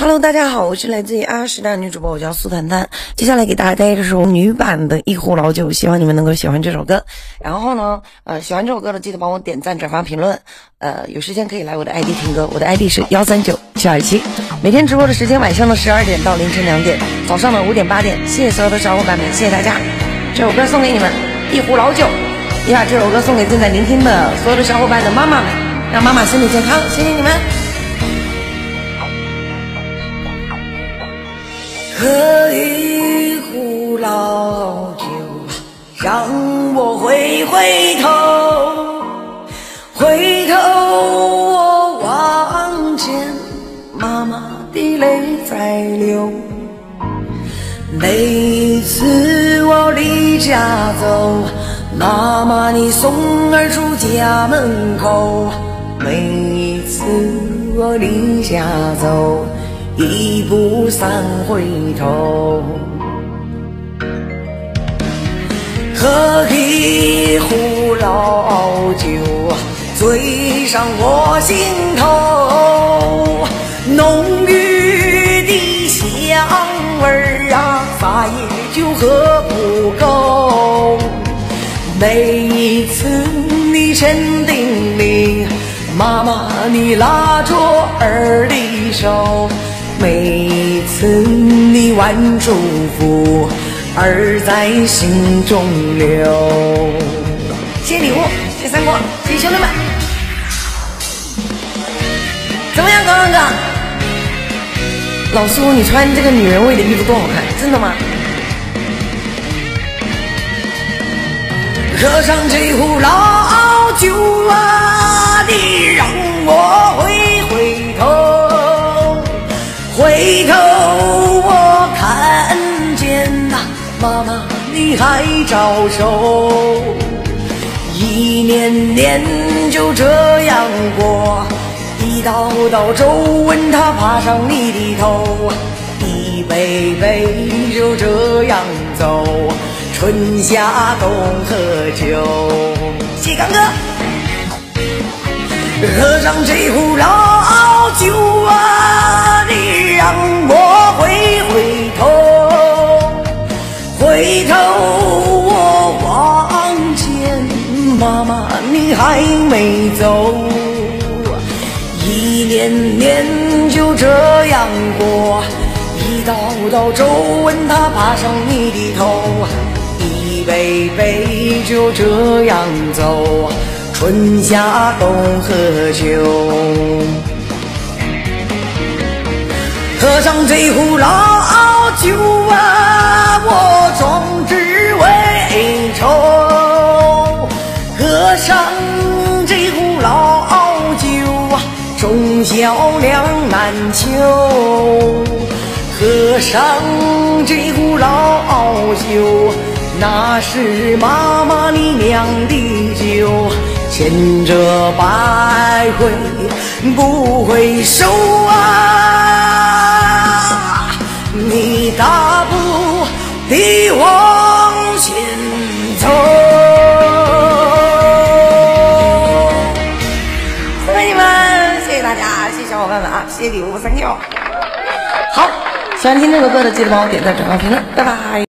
Hello， 大家好，我是来自于阿时代女主播，我叫苏谈谈。接下来给大家带一首女版的《一壶老酒》，希望你们能够喜欢这首歌。然后呢，喜欢这首歌的记得帮我点赞、转发、评论。有时间可以来我的 ID 听歌，我的 ID 是139-727。每天直播的时间晚上的12点到凌晨2点，早上的5点、8点。谢谢所有的小伙伴们，谢谢大家。这首歌送给你们，一壶老酒。也把这首歌送给正在聆听的所有的小伙伴的妈妈们，让妈妈身体健康，谢谢你们。喝一壶老酒，让我回头，回头我望见妈妈的泪在流。每次我离家走，妈妈你送儿出家门口。每次我离家走，一步三回头。喝一壶老酒，醉上我心头。浓郁的香味啊，咋也就喝不够。每一次你沉叮咛，妈妈你拉着儿的手。每一次你晚祝福，儿在心中留。谢谢礼物，谢谢三国，谢谢兄弟们。怎么样，高浪哥？老苏，你穿这个女人味的衣服多好看，真的吗？喝上这壶老酒啊，你让我回头，回头我看见呐，妈妈你还招手。一年年就这样过，一道道皱纹它爬上你的头，一杯杯就这样走，春夏冬喝酒。谢谢刚哥。喝上这壶老酒啊，你让我回头，回头我望见妈妈你还没走。一年年就这样过，一道道皱纹它爬上你的头，一杯杯就这样走，春夏冬喝酒。喝上这壶老酒啊，我壮志未酬。喝上这壶老酒啊，忠孝两难求。喝上这壶老酒，那是妈妈你酿的酒，千折百回不回首啊，你大步地往前走。谢谢你们，谢谢大家，谢谢小伙伴们啊，谢谢礼物，3Q。好，喜欢听这首歌的记得帮我点赞、转发、评论，拜拜。